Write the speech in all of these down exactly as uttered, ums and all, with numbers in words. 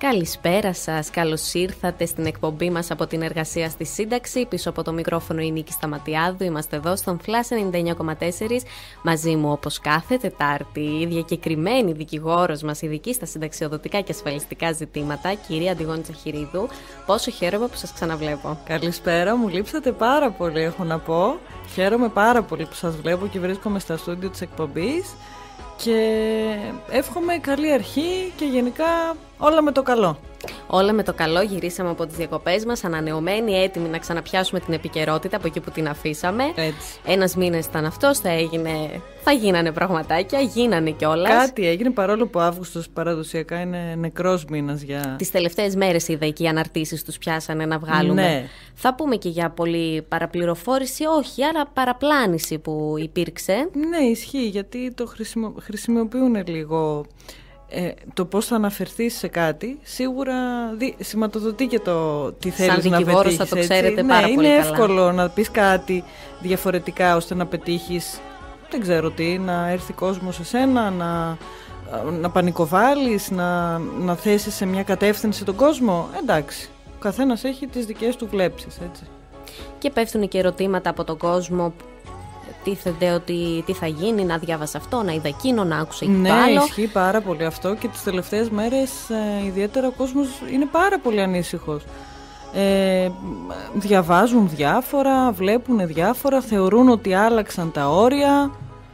Καλησπέρα σας, καλώς ήρθατε στην εκπομπή μας από την εργασία στη σύνταξη. Πίσω από το μικρόφωνο η Νίκη Σταματιάδου. Είμαστε εδώ στον Flash ενενήντα εννιά κόμμα τέσσερα. Μαζί μου, όπως κάθε Τετάρτη, η διακεκριμένη δικηγόρος μας, ειδική στα συνταξιοδοτικά και ασφαλιστικά ζητήματα, κυρία Αντιγόνη Τσαχυρίδου. Πόσο χαίρομαι που σας ξαναβλέπω. Καλησπέρα, μου λείψατε πάρα πολύ, έχω να πω. Χαίρομαι πάρα πολύ που σας βλέπω και βρίσκομαι στα στούντιο της εκπομπής. Και εύχομαι καλή αρχή και γενικά όλα με το καλό. Όλα με το καλό, γυρίσαμε από τις διακοπές μας, ανανεωμένοι, έτοιμοι να ξαναπιάσουμε την επικαιρότητα από εκεί που την αφήσαμε. Έτσι. Ένας μήνας ήταν αυτός, θα, έγινε, θα γίνανε πραγματάκια, γίνανε κιόλας. Κάτι έγινε, παρόλο που Αύγουστος παραδοσιακά είναι νεκρός μήνας για... Τις τελευταίες μέρες είδα εκεί οι αναρτήσεις τους πιάσανε να βγάλουμε. Ναι. Θα πούμε και για πολύ παραπληροφόρηση, όχι, άρα παραπλάνηση που υπήρξε. Ναι, ισχύει, γιατί το χρησιμο... χρησιμοποιούν λίγο... Ε, το πώς θα αναφερθείς σε κάτι σίγουρα δι... σηματοδοτεί και το τι θέλεις να πετύχεις. Θα το ξέρετε έτσι. πάρα ναι, πολύ είναι καλά. εύκολο να πεις κάτι διαφορετικά ώστε να πετύχεις, δεν ξέρω τι, να έρθει κόσμος σε σένα, να, να πανικοβάλεις, να, να θέσεις σε μια κατεύθυνση τον κόσμο. Εντάξει, ο καθένας έχει τις δικές του βλέψεις, έτσι. Και πέφτουν και ερωτήματα από τον κόσμο. Τίθεται ότι τι θα γίνει, να διάβασα αυτό, να είδα εκείνο, να άκουσα εκείνο. Ναι, το άλλο. ισχύει πάρα πολύ αυτό και τις τελευταίες μέρες ε, ιδιαίτερα ο κόσμος είναι πάρα πολύ ανήσυχος. Ε, διαβάζουν διάφορα, βλέπουν διάφορα, θεωρούν ότι άλλαξαν τα όρια.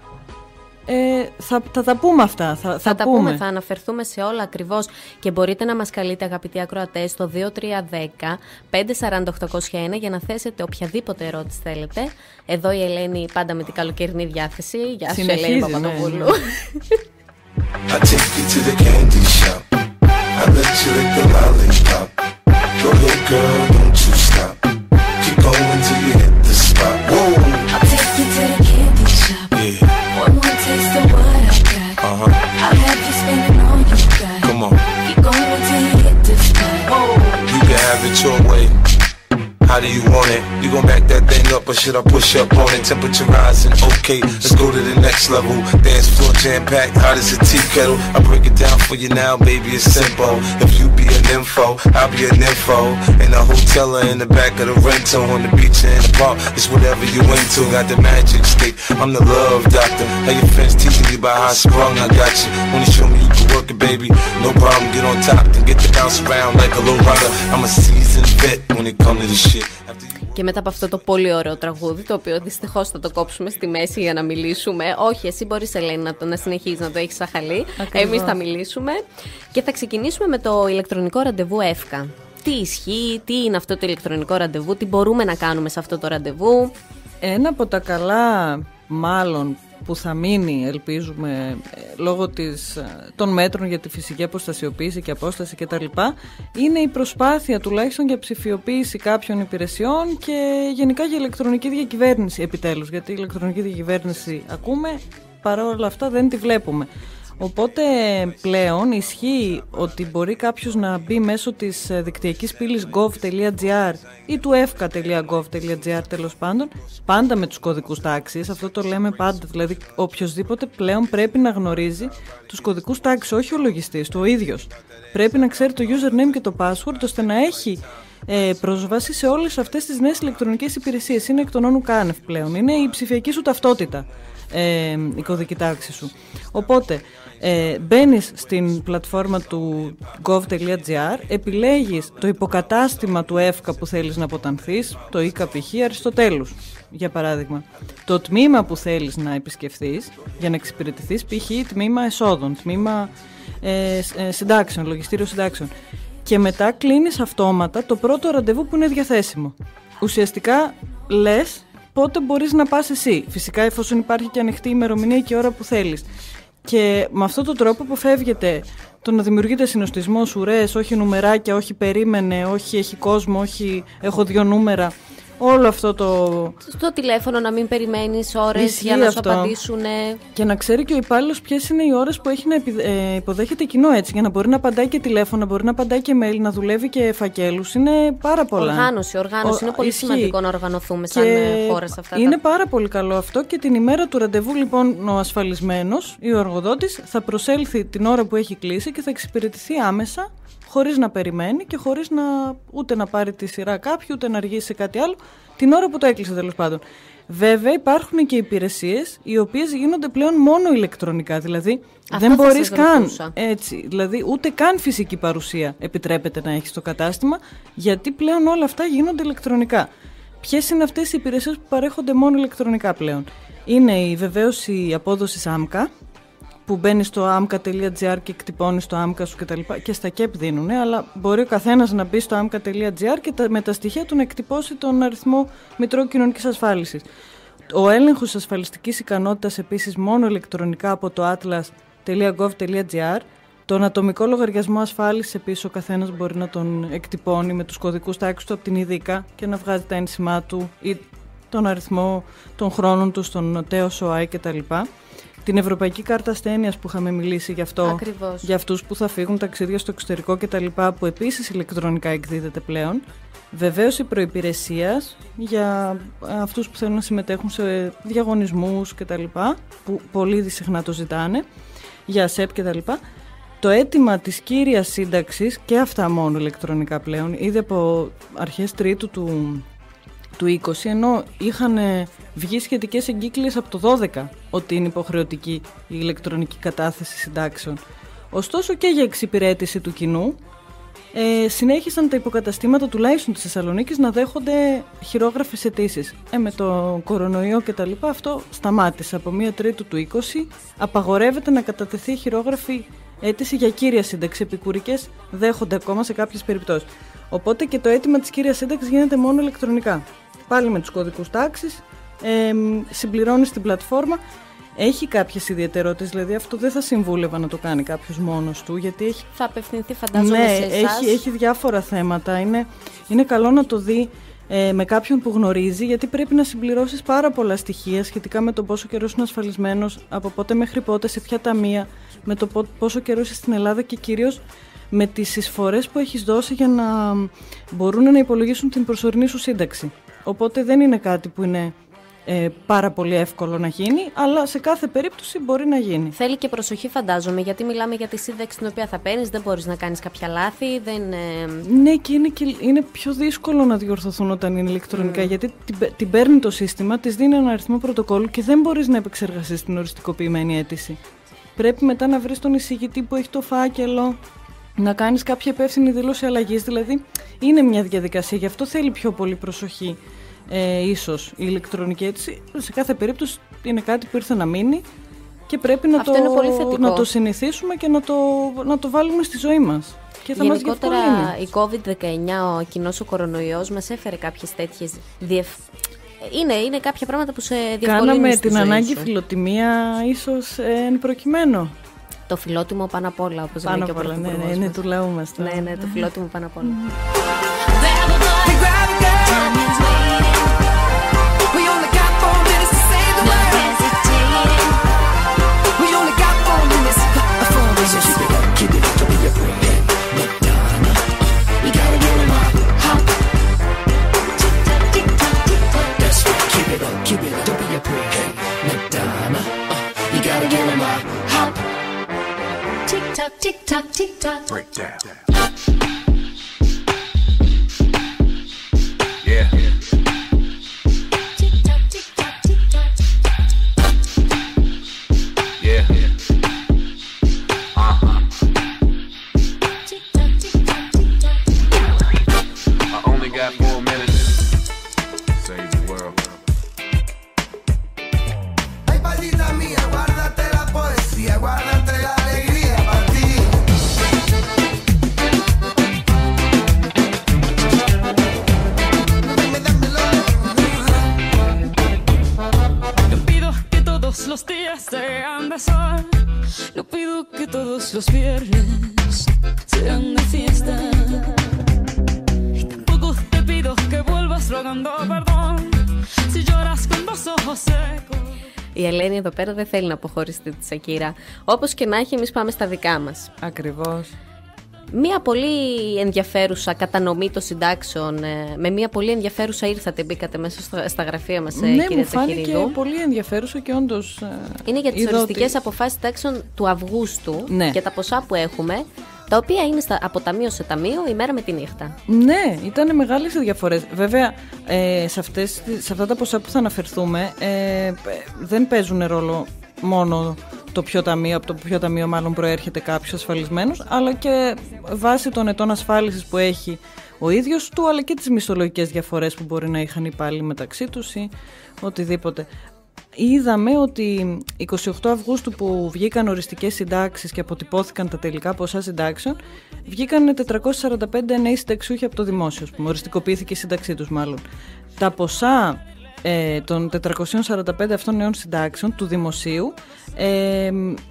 Ε, θα, θα τα πούμε αυτά. Θα, θα, θα τα πούμε. πούμε, θα αναφερθούμε σε όλα ακριβώς και μπορείτε να μας καλείτε, αγαπητοί ακροατές, στο δύο τρία ένα μηδέν πέντε τέσσερα οκτώ μηδέν ένα για να θέσετε οποιαδήποτε ερώτηση θέλετε. Εδώ η Ελένη πάντα με την καλοκαιρινή διάθεση. Γεια σου, Ελένη Παπαδοπούλου. Ναι. I take you to the candy shop. I let you lick the lollipop. Go ahead, girl, don't you stop. Keep going till you hit the spot. Whoa. I'll take you to the candy shop. Yeah. One more taste of what I got. Uh-huh. I'll have you spending all you got. Come on. Keep going till you hit the spot. Whoa. You can have it your way. How do you want it? You gon' back that thing up or should I push up on it? Temperature rising, okay, let's go to the next level. Dance floor jam-packed, hot as a tea kettle. I break it down for you now, baby, it's simple. If you be an info, I'll be an info. In a hotel or in the back of the rental, on the beach or in the park, it's whatever you into. Got the magic stick, I'm the love doctor. How your friends teaching you about how I sprung, I got you. Wanna show me you can work it, baby? No problem, get on top and get to bounce around like a low rider. I'm a seasoned vet when it comes to this shit. Και μετά από αυτό το πολύ ωραίο τραγούδι, το οποίο δυστυχώς θα το κόψουμε στη μέση για να μιλήσουμε. Όχι, εσύ μπορείς, Ελένη, να, το, να συνεχίσεις να το έχεις σαν χαλί. Εμείς θα μιλήσουμε και θα ξεκινήσουμε με το ηλεκτρονικό ραντεβού ΕΦΚΑ. Τι ισχύει, τι είναι αυτό το ηλεκτρονικό ραντεβού, τι μπορούμε να κάνουμε σε αυτό το ραντεβού. Ένα από τα καλά, μάλλον, που θα μείνει, ελπίζουμε, λόγω της, των μέτρων για τη φυσική αποστασιοποίηση και απόσταση κτλ. Είναι η προσπάθεια τουλάχιστον για ψηφιοποίηση κάποιων υπηρεσιών και γενικά για ηλεκτρονική διακυβέρνηση επιτέλους. Γιατί η ηλεκτρονική διακυβέρνηση ακούμε, παρόλα αυτά δεν τη βλέπουμε. Οπότε πλέον ισχύει ότι μπορεί κάποιος να μπει μέσω της δικτυακής πύλης gov.gr ή του efka.gov.gr, τέλος πάντων, πάντα με τους κωδικούς τάξης. Αυτό το λέμε πάντα, δηλαδή οποιοσδήποτε πλέον πρέπει να γνωρίζει τους κωδικούς τάξης, όχι ο λογιστής, του ο ίδιος. Πρέπει να ξέρει το username και το password ώστε να έχει ε, πρόσβαση σε όλες αυτές τις νέες ηλεκτρονικές υπηρεσίες. Είναι εκ των όνου κάνευ πλέον, είναι η ψηφιακή σου ταυτότητα. Ε, η κωδική τάξη σου. Οπότε ε, μπαίνεις στην πλατφόρμα του gov.gr, επιλέγεις το υποκατάστημα του ΕΦΚΑ που θέλεις να αποτανθείς, το ΙΚΑ π.χ. Αριστοτέλους για παράδειγμα, το τμήμα που θέλεις να επισκεφθείς για να εξυπηρετηθείς, π.χ. τμήμα εσόδων, τμήμα ε, ε, συντάξεων, λογιστήριο συντάξεων, και μετά κλείνεις αυτόματα το πρώτο ραντεβού που είναι διαθέσιμο. Ουσιαστικά λες πότε μπορείς να πας εσύ. Φυσικά εφόσον υπάρχει και ανοιχτή ημερομηνία και ώρα που θέλεις. Και με αυτόν τον τρόπο αποφεύγεται το να δημιουργείται συνοστισμός, ουρές, όχι νουμεράκια, όχι περίμενε, όχι έχει κόσμο, όχι έχω δύο νούμερα. Όλο αυτό το... Στο τηλέφωνο να μην περιμένεις ώρες για να αυτό. σου απαντήσουν. Και να ξέρει και ο υπάλληλος ποιες είναι οι ώρες που έχει να υποδέχεται κοινό, έτσι, για να μπορεί να απαντάει και τηλέφωνο, να μπορεί να απαντάει και mail, να δουλεύει και φακέλους. Είναι πάρα πολλά. Οργάνωση, οργάνωση. Ο... Είναι πολύ ισχύει. Σημαντικό να οργανωθούμε σαν και χώρα σε αυτά. Είναι τα... πάρα πολύ καλό αυτό, και την ημέρα του ραντεβού λοιπόν ο ασφαλισμένος ή ο εργοδότης θα προσέλθει την ώρα που έχει κλείσει και θα εξυπηρετηθεί άμεσα, χωρίς να περιμένει και χωρίς να, ούτε να πάρει τη σειρά κάποιου, ούτε να αργήσει σε κάτι άλλο, την ώρα που το έκλεισε τέλος πάντων. Βέβαια υπάρχουν και υπηρεσίες οι οποίες γίνονται πλέον μόνο ηλεκτρονικά, δηλαδή αυτό δεν μπορείς καν, έτσι, δηλαδή ούτε καν φυσική παρουσία επιτρέπεται να έχεις στο κατάστημα, γιατί πλέον όλα αυτά γίνονται ηλεκτρονικά. Ποιες είναι αυτές οι υπηρεσίες που παρέχονται μόνο ηλεκτρονικά πλέον? Είναι η βεβαίωση απόδοσης άμκα, που μπαίνει στο άμκα τελεία τζι άρ και εκτυπώνει το άμκα σου κτλ. Και, και στα ΚΕΠ δίνουν, αλλά μπορεί ο καθένας να μπει στο άμκα τελεία τζι άρ και τα, με τα στοιχεία του να εκτυπώσει τον αριθμό Μητρώου Κοινωνικής Ασφάλισης. Ο έλεγχος ασφαλιστικής ικανότητας επίσης μόνο ηλεκτρονικά από το atlas τελεία gov τελεία τζι άρ. Τον ατομικό λογαριασμό ασφάλισης επίσης ο καθένας μπορεί να τον εκτυπώνει με τους κωδικούς τάξης του από την ΙΔΙΚΑ και να βγάζει τα ένσημά του ή τον αριθμό των χρόνων του στον ΤΕΟ ΣΟΑΗ κτλ. Την Ευρωπαϊκή Κάρτα Ασθένειας που είχαμε μιλήσει γι' αυτό, ακριβώς, για αυτούς που θα φύγουν ταξίδια στο εξωτερικό κτλ. Που επίσης ηλεκτρονικά εκδίδεται πλέον. Βεβαίως η προϋπηρεσίας για αυτούς που θέλουν να συμμετέχουν σε διαγωνισμούς κτλ. Που πολύ συχνά το ζητάνε, για ΑΣΕΠ κτλ. Το αίτημα της κύριας σύνταξης και αυτά μόνο ηλεκτρονικά πλέον, ήδη από αρχές τρίτου του, του είκοσι, ενώ είχαν βγει σχετικές εγκύκλειες από το δώδεκα ότι είναι υποχρεωτική η ηλεκτρονική κατάθεση συντάξεων. Ωστόσο και για εξυπηρέτηση του κοινού ε, συνέχισαν τα υποκαταστήματα τουλάχιστον της Θεσσαλονίκης να δέχονται χειρόγραφες αιτήσεις. Ε, με το κορονοϊό και τα λοιπά αυτό σταμάτησε. Από μία τρίτου του είκοσι απαγορεύεται να κατατεθεί χειρόγραφη αίτηση για κύρια σύνταξη. Επικουρικές δέχονται ακόμα σε κάποιες περιπτώσεις. Οπότε και το αίτημα της κύριας σύνταξης γίνεται μόνο ηλεκτρονικά. Πάλι με τους κωδικούς τάξης, ε, συμπληρώνεις την πλατφόρμα. Έχει κάποιες ιδιαιτερότητες, δηλαδή αυτό δεν θα συμβούλευα να το κάνει κάποιος μόνος του, γιατί έχει... Θα απευθυνθεί φαντάζομαι ναι, σε εσάς. Έχει, έχει διάφορα θέματα. Είναι, είναι καλό να το δει ε, με κάποιον που γνωρίζει, γιατί πρέπει να συμπληρώσεις πάρα πολλά στοιχεία σχετικά με το πόσο καιρό είναι ασφαλισμένος, από πότε μέχρι πότε, σε ποια ταμεία, με το πόσο καιρό είσαι στην Ελλάδα και κυρίως με τις εισφορές που έχεις δώσει για να μπορούν να υπολογίσουν την προσωρινή σου σύνταξη. Οπότε δεν είναι κάτι που είναι ε, πάρα πολύ εύκολο να γίνει, αλλά σε κάθε περίπτωση μπορεί να γίνει. Θέλει και προσοχή φαντάζομαι, γιατί μιλάμε για τη σύνταξη την οποία θα παίρνεις, δεν μπορείς να κάνεις κάποια λάθη, δεν... Ε... Ναι, και είναι, και είναι πιο δύσκολο να διορθωθούν όταν είναι ηλεκτρονικά, mm. γιατί την, την παίρνει το σύστημα, της δίνει ένα αριθμό πρωτοκόλλου και δεν μπορείς να επεξεργαστείς την οριστικοποιημένη αίτηση. Πρέπει μετά να βρεις τον εισηγητή που έχει το φάκελο, να κάνεις κάποια υπεύθυνη δήλωση αλλαγής, δηλαδή είναι μια διαδικασία, γι' αυτό θέλει πιο πολύ προσοχή. Ε, ίσως η ηλεκτρονική αίτηση σε κάθε περίπτωση είναι κάτι που ήρθε να μείνει και πρέπει να, το, να το συνηθίσουμε και να το, να το βάλουμε στη ζωή μας. Και θα γενικότερα μας η κόβιντ δεκαεννιά, ο κοινός ο κορονοϊός μας έφερε κάποιες τέτοιες διευ... είναι, είναι κάποια πράγματα που σε διευκολύνουν. Κάναμε την ανάγκη σου. Φιλοτιμία ίσως ε, εν προκειμένου. Το φιλότιμο πάνω απ' όλα, όπως λέει και ο Πρωθυπουργός. Ναι, ναι, είναι του λαού μας. Ναι, ναι, το φιλότιμο πάνω απ' όλα. Tick tock, tick tock. Break down. Yeah. Tick tock, tick tock, tick tock. Yeah. Uh-huh. Tick tock, tick tock, tick tock. I only got four minutes. Save the world. Ay, palita mía, guárdate la poesía, guárdate la alegría para ti. No pido que todos los días sean de sol. No pido que todos los viernes sean de fiesta. Y tampoco te pido que vuelvas rogando perdón si lloras con dos ojos secos. Η Ελένη εδώ πέρα δεν θέλει να αποχωρήσει τη Σακύρα. Όπως και να έχει, εμείς πάμε στα δικά μας. Ακριβώς. Μία πολύ ενδιαφέρουσα κατανομή των συντάξεων, με μία πολύ ενδιαφέρουσα ήρθατε, μπήκατε μέσα στα γραφεία μας, ναι, κύριε μου φάνηκε Τσαχυρίδου. πολύ ενδιαφέρουσα και όντως... Είναι για τις οριστικές ότι... αποφάσεις συντάξεων του Αυγούστου, ναι. και τα ποσά που έχουμε τα οποία είναι στα, από ταμείο σε ταμείο η μέρα με τη νύχτα. Ναι, ήταν μεγάλες οι διαφορές. Βέβαια, ε, σε, αυτές, σε αυτά τα ποσά που θα αναφερθούμε, ε, δεν παίζουν ρόλο μόνο το ποιο ταμείο, από το ποιο ταμείο μάλλον προέρχεται κάποιος ασφαλισμένος, αλλά και βάσει των ετών ασφάλισης που έχει ο ίδιος του, αλλά και τις μισθολογικές διαφορές που μπορεί να είχαν οι υπάλληλοι μεταξύ τους ή οτιδήποτε. Είδαμε ότι εικοστή ογδόη Αυγούστου που βγήκαν οριστικές συντάξεις και αποτυπώθηκαν τα τελικά ποσά συντάξεων, βγήκαν τετρακόσιοι σαράντα πέντε νέοι συνταξιούχοι από το δημόσιο, ας πούμε, οριστικοποιήθηκε η σύνταξή τους μάλλον. Τα ποσά ε, των τετρακοσίων σαράντα πέντε αυτών νέων συντάξεων του δημοσίου ε,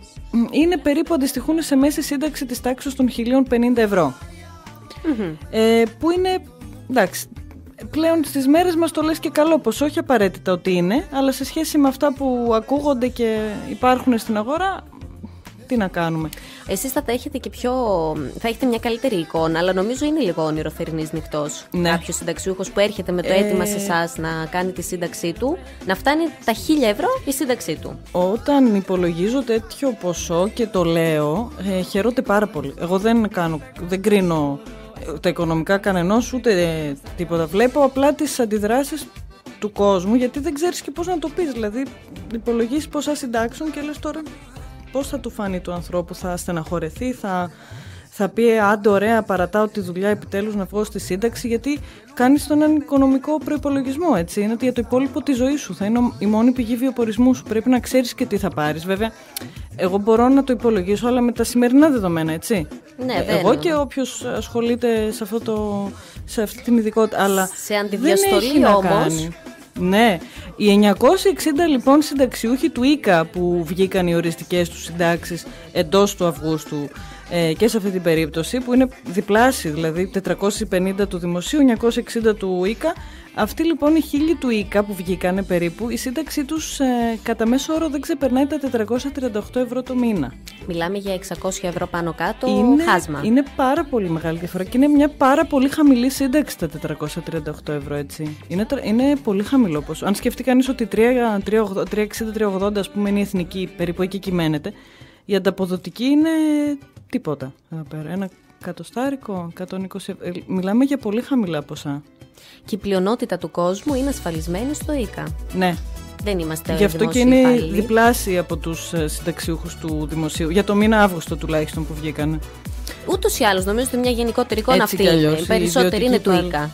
είναι περίπου, αντιστοιχούν σε μέση σύνταξη της τάξης των χίλια πενήντα ευρώ. Mm-hmm. Ε, που είναι, εντάξει, πλέον στις μέρες μας το λες και καλό πως όχι απαραίτητα ότι είναι, αλλά σε σχέση με αυτά που ακούγονται και υπάρχουν στην αγορά, τι να κάνουμε. Εσείς θα τα έχετε και πιο, θα έχετε μια καλύτερη εικόνα, αλλά νομίζω είναι λίγο όνειρο θερινής νυχτός. Ναι. Κάποιος συνταξιούχος που έρχεται με το ε... αίτημα σε εσάς να κάνει τη σύνταξή του, να φτάνει τα χίλια ευρώ η σύνταξή του. Όταν υπολογίζω τέτοιο ποσό και το λέω, ε, χαιρόνται πάρα πολύ. Εγώ δεν κάνω, δεν κρίνω τα οικονομικά κανενός ούτε τίποτα. Βλέπω απλά τις αντιδράσεις του κόσμου, γιατί δεν ξέρεις και πώς να το πεις. Δηλαδή υπολογίσεις ποσά συντάξεων και λες τώρα πώς θα του φανεί του ανθρώπου, θα στεναχωρεθεί, θα, θα πει άντε ωραία παρατάω τη δουλειά επιτέλους να βγω στη σύνταξη, γιατί κάνεις τον έναν οικονομικό προϋπολογισμό, έτσι, είναι ότι για το υπόλοιπο τη ζωή σου θα είναι η μόνη πηγή βιοπορισμού σου, πρέπει να ξέρεις και τι θα πάρεις. Βέβαια εγώ μπορώ να το υπολογίσω, αλλά με τα σημερινά δεδομένα, έτσι. Ναι, εγώ και όποιος ασχολείται σε, αυτό το, σε αυτή την ειδικότητα, αλλά σε αντιδιαστολή όμως. Ναι, οι εννιακόσιοι εξήντα λοιπόν συνταξιούχοι του ΙΚΑ που βγήκαν οι οριστικές τους συντάξεις εντός του Αυγούστου ε, και σε αυτή την περίπτωση, που είναι διπλάσιοι, δηλαδή τετρακόσιοι πενήντα του δημοσίου, εννιακόσιοι εξήντα του ΙΚΑ, αυτοί λοιπόν οι χίλιοι του ΙΚΑ που βγήκανε περίπου, η σύνταξή τους ε, κατά μέσο όρο δεν ξεπερνάει τα τετρακόσια τριάντα οκτώ ευρώ το μήνα. Μιλάμε για εξακόσια ευρώ πάνω κάτω είναι, χάσμα. Είναι πάρα πολύ μεγάλη διαφορά και είναι μια πάρα πολύ χαμηλή σύνταξη τα τετρακόσια τριάντα οκτώ ευρώ, έτσι. Είναι, είναι πολύ χαμηλό ποσό. Αν σκεφτεί κανείς ότι τριακόσια εξήντα τριακόσια ογδόντα ας πούμε είναι η εθνική, περίπου εκεί κυμαίνεται, η ανταποδοτική είναι τίποτα εδώ πέρα. Ένα κατοστάρικο, εκατόν είκοσι, μιλάμε για πολύ χαμηλά ποσά. Και η πλειονότητα του κόσμου είναι ασφαλισμένη στο ΙΚΑ. Ναι. Δεν είμαστε γι' αυτό και είναι υπάλληλοι. Διπλάσιοι από τους συνταξιούχους του δημοσίου. Για το μήνα Αύγουστο τουλάχιστον που βγήκαν. Ούτως ή άλλως, νομίζω ότι μια γενικότερη εικόνα αυτή είναι. Οι περισσότεροι είναι του ΙΚΑ.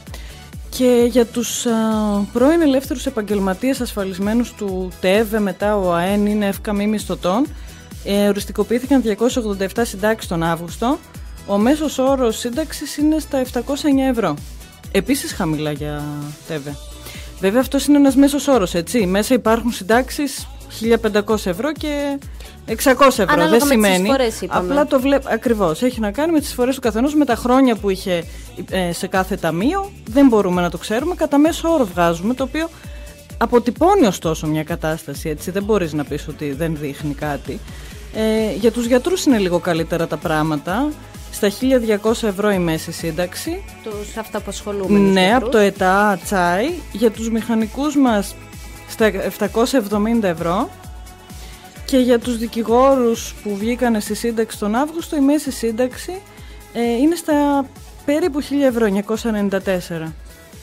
Και για τους α, πρώην ελεύθερους επαγγελματίες ασφαλισμένους του ΤΕΒ, μετά ο ΑΕΝ είναι εύκα μη μισθωτών, ε, οριστικοποιήθηκαν διακόσιες ογδόντα επτά συντάξεις τον Αύγουστο. Ο μέσος όρος σύνταξης είναι στα επτακόσια εννέα ευρώ. Επίσης χαμηλά για ΤΕΒ. Βέβαια αυτός είναι ένας μέσος όρος, έτσι. Μέσα υπάρχουν συντάξεις χίλια πεντακόσια ευρώ και εξακόσια ευρώ. Ανάλογα δεν σημαίνει. Φορές, απλά το βλέπω. Ακριβώς. Έχει να κάνει με τις φορές του καθενός, με τα χρόνια που είχε ε, σε κάθε ταμείο. Δεν μπορούμε να το ξέρουμε. Κατά μέσο όρο βγάζουμε, το οποίο αποτυπώνει ωστόσο μια κατάσταση, έτσι. Δεν μπορείς να πεις ότι δεν δείχνει κάτι. Ε, για τους γιατρούς είναι λίγο καλύτερα τα πράγματα. Στα χίλια διακόσια ευρώ η μέση σύνταξη. Τους αυτοαπασχολούμενους. Ναι, γιατρούς. από το ΕΤΑ, τσάι. Για τους μηχανικούς μας στα επτακόσια εβδομήντα ευρώ. Και για τους δικηγόρους που βγήκανε στη σύνταξη τον Αύγουστο, η μέση σύνταξη ε, είναι στα περίπου χίλια ευρώ, εννιακόσια ενενήντα τέσσερα.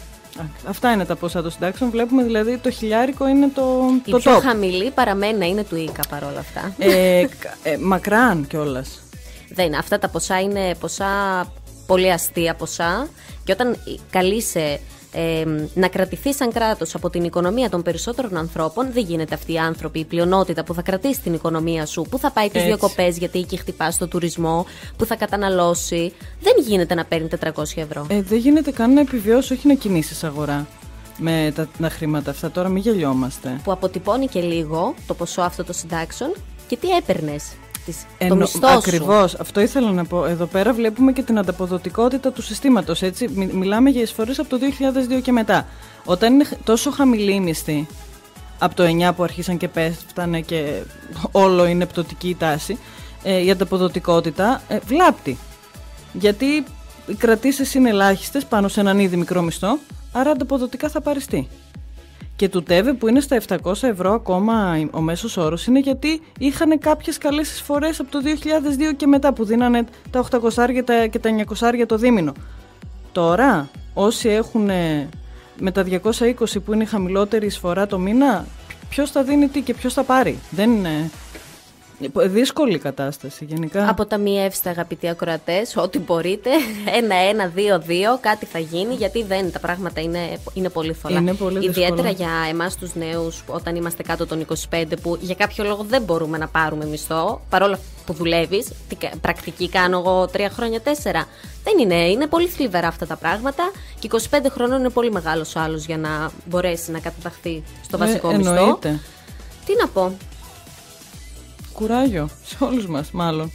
Αυτά είναι τα ποσά των συντάξεων. Βλέπουμε δηλαδή το χιλιάρικο είναι το, η το πιο top. χαμηλή παραμένει να είναι του ΙΚΑ παρόλα αυτά. Ε, ε, μακράν κιόλας. Δεν, αυτά τα ποσά είναι ποσά πολύ αστεία ποσά, και όταν καλείσαι ε, να κρατηθεί σαν κράτος από την οικονομία των περισσότερων ανθρώπων, δεν γίνεται αυτοί οι άνθρωποι, η πλειονότητα που θα κρατήσει την οικονομία σου, που θα πάει τις διακοπές γιατί εκεί χτυπάς το τουρισμό, που θα καταναλώσει. Δεν γίνεται να παίρνει τετρακόσια ευρώ. Ε, δεν γίνεται καν να επιβιώσει, όχι να κινήσεις αγορά με τα, τα χρήματα αυτά. Τώρα μην γελιόμαστε. Που αποτυπώνει και λίγο το ποσό αυτό των συντάξεων και τι έπαιρνες. Εννο... Το μισθό σου. Ακριβώς, αυτό ήθελα να πω. Εδώ πέρα βλέπουμε και την ανταποδοτικότητα του συστήματος. Έτσι. Μιλάμε για εισφορές από το δύο χιλιάδες δύο και μετά. Όταν είναι τόσο χαμηλή η μισθή, από το εννιά που αρχίσαν και πέφτανε και όλο είναι πτωτική η τάση, ε, η ανταποδοτικότητα ε, βλάπτει. Γιατί οι κρατήσεις είναι ελάχιστες πάνω σε έναν ήδη μικρό μισθό, άρα ανταποδοτικά θα πάρεις τι. Και του ΤΕΒΕ που είναι στα επτακόσια ευρώ ακόμα ο μέσος όρος είναι γιατί είχαν κάποιες καλές εισφορές από το δύο χιλιάδες δύο και μετά που δίνανε τα οκτακόσια και τα εννιακόσια το δίμηνο. Τώρα όσοι έχουν με τα διακόσια είκοσι που είναι η χαμηλότερη εισφορά το μήνα, ποιος θα δίνει τι και ποιος θα πάρει? Δεν είναι... Δύσκολη κατάσταση γενικά. Αποταμιεύστε, αγαπητοί ακροατές, ό,τι μπορείτε. Ένα, ένα, δύο, δύο, κάτι θα γίνει, γιατί δεν, τα πράγματα είναι, είναι πολύ θολά. Είναι πολύ Ιδιαίτερα δύσκολο. για εμάς τους νέους, όταν είμαστε κάτω των είκοσι πέντε, που για κάποιο λόγο δεν μπορούμε να πάρουμε μισθό, παρόλα που δουλεύεις. Τι, πρακτική κάνω εγώ τρία χρόνια, τέσσερα. Δεν είναι, είναι πολύ θλιβερά αυτά τα πράγματα. Και είκοσι πέντε χρονών είναι πολύ μεγάλος ο άλλος για να μπορέσει να καταταχθεί στο βασικό ε, μισθό. εννοείται. Τι να πω. Κουράγιο σε όλους μας μάλλον.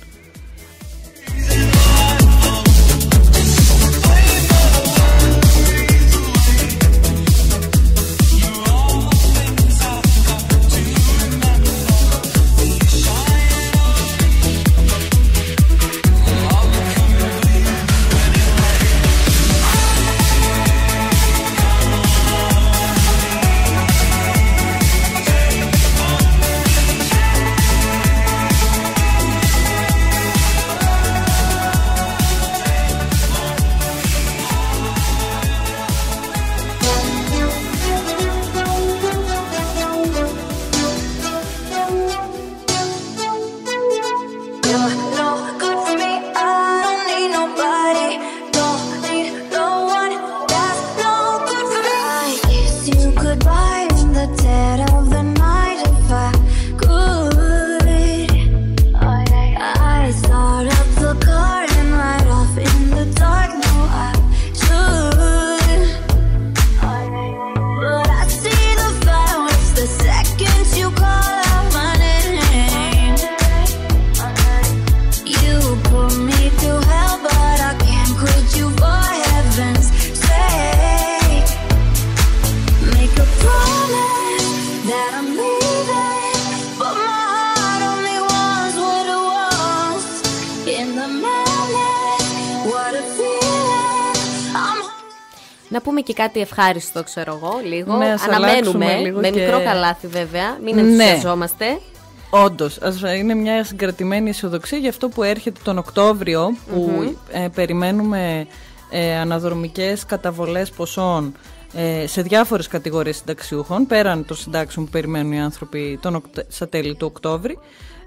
Να πούμε και κάτι ευχάριστο, ξέρω εγώ, λίγο. Ναι, ας αναμένουμε, λίγο με και... μικρό καλάθι βέβαια, μην ναι. ενθουσιαζόμαστε. Όντως, είναι μια συγκρατημένη αισιοδοξία για αυτό που έρχεται τον Οκτώβριο, που mm-hmm. ε, περιμένουμε ε, αναδρομικές καταβολές ποσών ε, σε διάφορες κατηγορίες συνταξιούχων, πέραν των συντάξεων που περιμένουν οι άνθρωποι τον, στα τέλη του Οκτώβρη,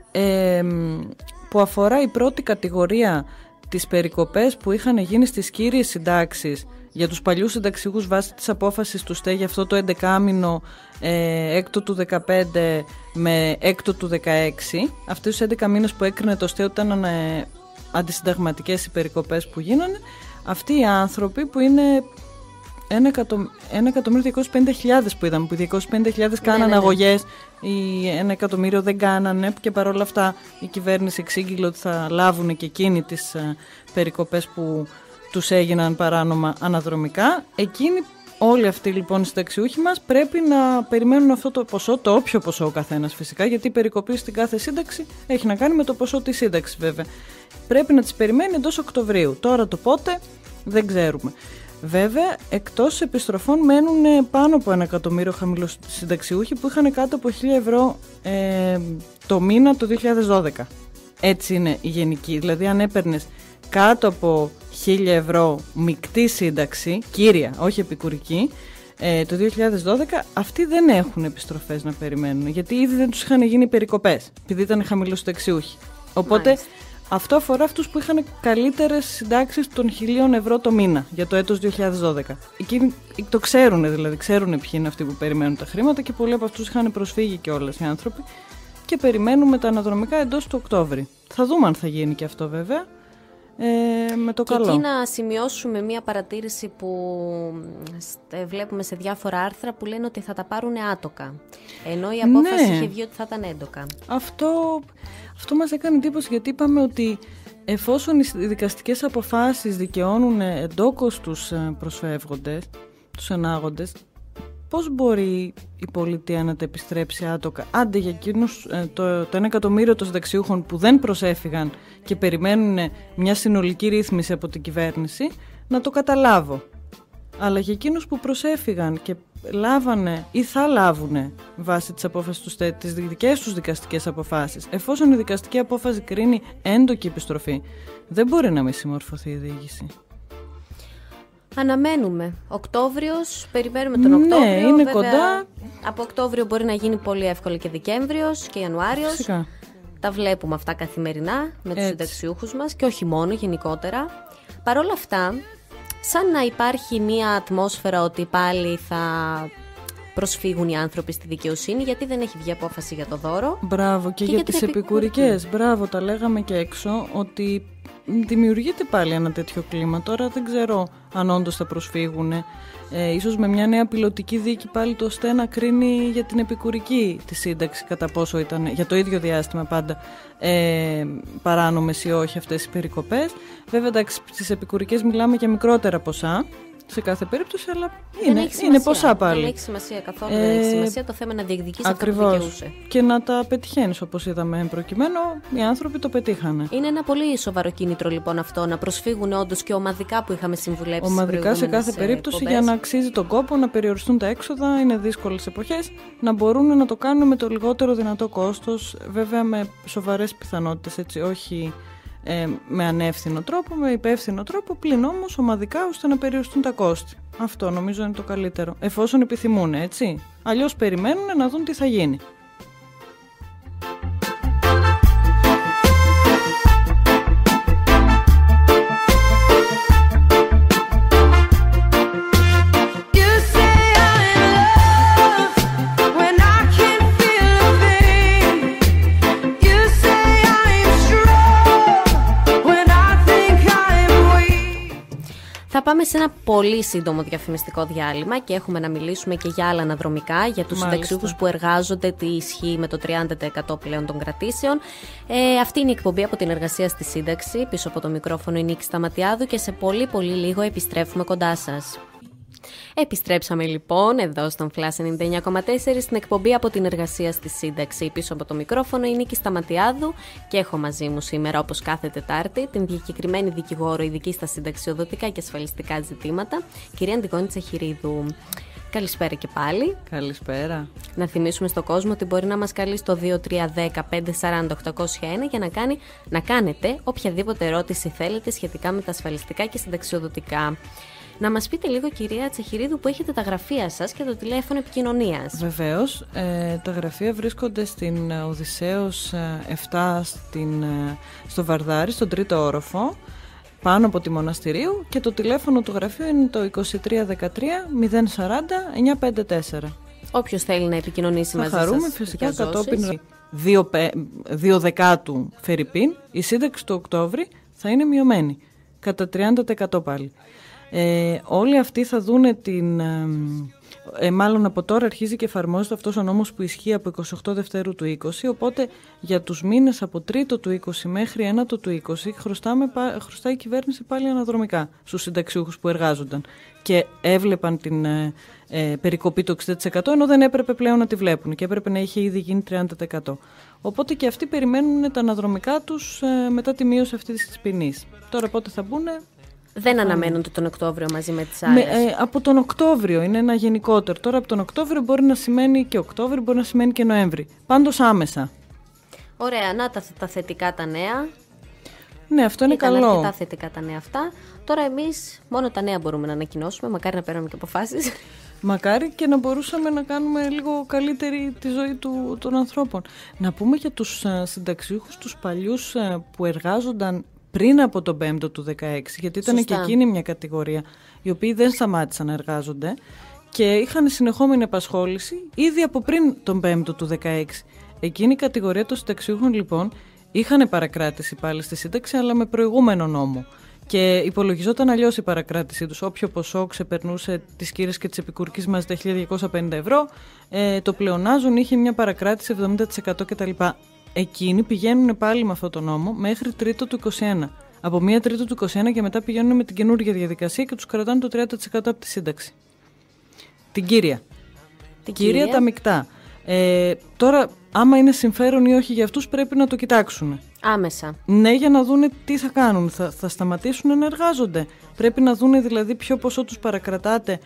ε, που αφορά η πρώτη κατηγορία τις περικοπές που είχαν γίνει στις κύριες συντάξεις για τους παλιούς συνταξιούχους βάσει της απόφασης του ΣΤΕ για αυτό το έντεκάμηνο ε, έκτο του δεκαπέντε με έκτο του δεκαέξι. Αυτούς τους έντεκα μήνες που έκρινε το ΣΤΕ ότι ήταν ε, αντισυνταγματικές οι περικοπές που γίνανε, αυτοί οι άνθρωποι που είναι ένα εκατομμύριο διακόσιες πενήντα χιλιάδες που είδαμε, που οι διακόσιες πενήντα χιλιάδες κάνανε ναι, ναι, ναι. αγωγές, οι ένα εκατομμύριο δεν κάνανε και παρόλα αυτά η κυβέρνηση εξήγηλε ότι θα λάβουν και εκείνοι τις ε, περικοπές που τους έγιναν παράνομα αναδρομικά. Εκείνοι, όλοι αυτοί λοιπόν οι συνταξιούχοι μας, πρέπει να περιμένουν αυτό το ποσό, το όποιο ποσό ο καθένας φυσικά, γιατί η περικοπή στην κάθε σύνταξη έχει να κάνει με το ποσό της σύνταξης βέβαια. Πρέπει να τις περιμένει εντός Οκτωβρίου. Τώρα το πότε δεν ξέρουμε. Βέβαια, εκτός επιστροφών μένουν πάνω από ένα εκατομμύριο χαμηλοσυνταξιούχοι που είχαν κάτω από χίλια ευρώ ε, το μήνα το δύο χιλιάδες δώδεκα. Έτσι είναι η γενική. Δηλαδή, αν έπαιρνες κάτω από χίλια ευρώ μεικτή σύνταξη, κύρια, όχι επικουρική, ε, το δύο χιλιάδες δώδεκα, αυτοί δεν έχουν επιστροφές να περιμένουν, γιατί ήδη δεν τους είχαν γίνει περικοπές, επειδή ήταν χαμηλοσυνταξιούχοι. Οπότε, μάλιστα, αυτό αφορά αυτούς που είχαν καλύτερες συντάξεις των χιλίων ευρώ το μήνα για το έτος δύο χιλιάδες δώδεκα. Εκείνοι το ξέρουν, δηλαδή, ξέρουν ποιοι είναι αυτοί που περιμένουν τα χρήματα και πολλοί από αυτούς είχαν προσφύγει κιόλας οι άνθρωποι και περιμένουμε τα αναδρομικά εντός του Οκτώβρη. Θα δούμε αν θα γίνει και αυτό βέβαια. Ε, με το και καλό. εκεί να σημειώσουμε μία παρατήρηση που βλέπουμε σε διάφορα άρθρα που λένε ότι θα τα πάρουν άτοκα, ενώ η απόφαση ναι. είχε βγει ότι θα ήταν έντοκα. Αυτό, αυτό μας έκανε εντύπωση, γιατί είπαμε ότι εφόσον οι δικαστικές αποφάσεις δικαιώνουν εντόκως τους προσφεύγοντες, τους ενάγοντες, πώς μπορεί η πολιτεία να τα επιστρέψει άτοκα? Άντε για εκείνους το, το ένα εκατομμύριο των συνταξιούχων που δεν προσέφυγαν και περιμένουν μια συνολική ρύθμιση από την κυβέρνηση, να το καταλάβω. Αλλά για εκείνους που προσέφυγαν και λάβανε ή θα λάβουνε βάσει της απόφασης τους τις δικές τους δικαστικές αποφάσεις. Εφόσον η δικαστική απόφαση κρίνει έντοκη επιστροφή, δεν μπορεί να μη συμμορφωθεί η διοίκηση. Αναμένουμε. Οκτώβριος, περιμένουμε τον Οκτώβριο. Ναι, είναι βέβαια, κοντά. Από Οκτώβριο μπορεί να γίνει πολύ εύκολα και Δεκέμβριος και Ιανουάριος. Φυσικά. Τα βλέπουμε αυτά καθημερινά με τους Έτσι. συνταξιούχους μας και όχι μόνο, γενικότερα. Παρ' όλα αυτά, σαν να υπάρχει μία ατμόσφαιρα ότι πάλι θα προσφύγουν οι άνθρωποι στη δικαιοσύνη, γιατί δεν έχει βγει απόφαση για το δώρο. Μπράβο, και, Και για, για τις την επικουρικές. επικουρική. Μπράβο, τα λέγαμε και έξω ότι δημιουργείται πάλι ένα τέτοιο κλίμα. Τώρα δεν ξέρω αν όντως θα προσφύγουν. Ε, ίσως με μια νέα πιλωτική δίκη πάλι το ΟΣΤΕ να κρίνει για την επικουρική τη σύνταξη, κατά πόσο ήταν για το ίδιο διάστημα πάντα ε, παράνομες ή όχι αυτές οι περικοπές. Βέβαια, εντάξει, στις επικουρικές μιλάμε για μικρότερα ποσά σε κάθε περίπτωση, αλλά είναι, είναι ποσά πάλι. Δεν έχει σημασία καθόλου. Ε, δεν έχει σημασία το θέμα να διεκδικήσει αυτό που Ακριβώς. δικαιούσε. Και να τα πετυχαίνεις, όπως είδαμε προκειμένου, οι άνθρωποι το πετύχανε. Είναι ένα πολύ σοβαρό κίνητρο λοιπόν αυτό, να προσφύγουν όντως και ομαδικά που είχαμε συμβουλέψει. στις Ομαδικά σε κάθε προηγούμενες, ε, περίπτωση, εκπομπές. για να αξίζει τον κόπο, να περιοριστούν τα έξοδα, είναι δύσκολες εποχές, να μπορούν να το κάνουν με το λιγότερο δυνατό κόστος, βέβαια με σοβαρές πιθανότητες, έτσι, όχι ε, με ανεύθυνο τρόπο, με υπεύθυνο τρόπο, πλην όμως ομαδικά, ώστε να περιοριστούν τα κόστη. Αυτό νομίζω είναι το καλύτερο, εφόσον επιθυμούν, έτσι. Αλλιώς περιμένουν να δουν τι θα γίνει. You say I'm in love when I can't feel a thing. You say I'm strong when I think I'm weak. Θα πάμε σε ένα πολύ σύντομο διαφημιστικό διάλειμμα και έχουμε να μιλήσουμε και για άλλα αναδρομικά, για τους Μάλιστα. συνταξιούχους που εργάζονται, τι ισχύει με το τριάντα τοις εκατό πλέον των κρατήσεων. Ε, αυτή είναι η εκπομπή από την εργασία στη σύνταξη. Πίσω από το μικρόφωνο η Νίκη Σταματιάδου και σε πολύ πολύ λίγο επιστρέφουμε κοντά σας. Επιστρέψαμε λοιπόν εδώ στον Flash ενενήντα εννιά κόμμα τέσσερα στην εκπομπή από την εργασία στη σύνταξη. Πίσω από το μικρόφωνο η Νίκη Σταματιάδου και έχω μαζί μου σήμερα, όπως κάθε Τετάρτη, την διακεκριμένη δικηγόρο ειδική στα συνταξιοδοτικά και ασφαλιστικά ζητήματα, κυρία Αντιγόνη Τσεχηρίδου. Καλησπέρα και πάλι. Καλησπέρα. Να θυμίσουμε στον κόσμο ότι μπορεί να μας καλεί στο δύο τρία ένα μηδέν πέντε τέσσερα μηδέν οκτώ μηδέν ένα για να, κάνει, να κάνετε οποιαδήποτε ερώτηση θέλετε σχετικά με τα ασφαλιστικά και συνταξιοδοτικά. Να μας πείτε λίγο, κυρία Τσεχηρίδου, που έχετε τα γραφεία σας και το τηλέφωνο επικοινωνίας. Βεβαίως, ε, τα γραφεία βρίσκονται στην Οδυσσέως επτά στην, ε, στο Βαρδάρι, στον τρίτο όροφο, πάνω από τη Μοναστηρίου, και το τηλέφωνο του γραφείου είναι το είκοσι τρία δεκατρία μηδέν σαράντα εννιακόσια πενήντα τέσσερα. Όποιος θέλει να επικοινωνήσει Θα μαζί χαρούμε σας φυσικά για ζώσεις. κατόπιν δύο δεκάτου Φερρυπίν, η σύνταξη του Οκτώβρη θα είναι μειωμένη, κατά τριάντα τοις εκατό πάλι. Ε, όλοι αυτοί θα δούνε την... Ε, ε, μάλλον από τώρα αρχίζει και εφαρμόζεται αυτός ο νόμος που ισχύει από εικοστή ογδόη Δευτέρου του είκοσι, οπότε για τους μήνες από τρίτο του είκοσι μέχρι ένατο του είκοσι χρωστάμε, χρωστάει η κυβέρνηση πάλι αναδρομικά στους συνταξιούχους που εργάζονταν και έβλεπαν την ε, ε, περικοπή του εξήντα τοις εκατό, ενώ δεν έπρεπε πλέον να τη βλέπουν και έπρεπε να είχε ήδη γίνει τριάντα τοις εκατό. Οπότε και αυτοί περιμένουν τα αναδρομικά τους ε, μετά τη μείωση αυτής της ποινής. Τώρα πότε θα μπουν... Δεν αναμένονται τον Οκτώβριο μαζί με τις Με, άλλες. ε, από τον Οκτώβριο είναι ένα γενικότερο. Τώρα από τον Οκτώβριο μπορεί να σημαίνει και Οκτώβριο, μπορεί να σημαίνει και Νοέμβρη. Πάντως άμεσα. Ωραία, να τα, τα θετικά τα νέα. Ναι, αυτό είναι Ήταν καλό. αρκετά θετικά τα νέα αυτά. Τώρα εμείς μόνο τα νέα μπορούμε να ανακοινώσουμε. Μακάρι να παίρνουμε και αποφάσεις. Μακάρι και να μπορούσαμε να κάνουμε λίγο καλύτερη τη ζωή του, των ανθρώπων. Να πούμε για τους uh, συνταξιούχους, τους παλιούς uh, που εργάζονταν πριν από τον πέμπτο του δεκαέξι, γιατί ήταν Σωστά. και εκείνη μια κατηγορία, οι οποίοι δεν σταμάτησαν να εργάζονται και είχαν συνεχόμενη απασχόληση ήδη από πριν τον πέμπτο του δεκαέξι. Εκείνη η κατηγορία των συνταξιούχων λοιπόν είχαν παρακράτηση πάλι στη σύνταξη, αλλά με προηγούμενο νόμο. Και υπολογιζόταν αλλιώς η παρακράτησή τους. Όποιο ποσό ξεπερνούσε τις κύρες και τις επικουρικής μας τα χίλια διακόσια πενήντα ευρώ, ε, το πλεονάζον είχε μια παρακράτηση εβδομήντα τοις εκατό κτλ. Εκείνοι πηγαίνουν πάλι με αυτό το νόμο μέχρι τρίτο του είκοσι ένα. Από μία τρίτο του είκοσι ένα και μετά πηγαίνουν με την καινούργια διαδικασία και τους κρατάνε το τριάντα τοις εκατό από τη σύνταξη. Την κύρια. Την Κύρια, κυρία. τα μεικτά. Ε, τώρα, άμα είναι συμφέρον ή όχι για αυτούς, πρέπει να το κοιτάξουν. Άμεσα. Ναι, για να δούνε τι θα κάνουν. Θα, θα σταματήσουν να εργάζονται. Πρέπει να δούνε δηλαδή ποιο ποσό τους παρακρατάτε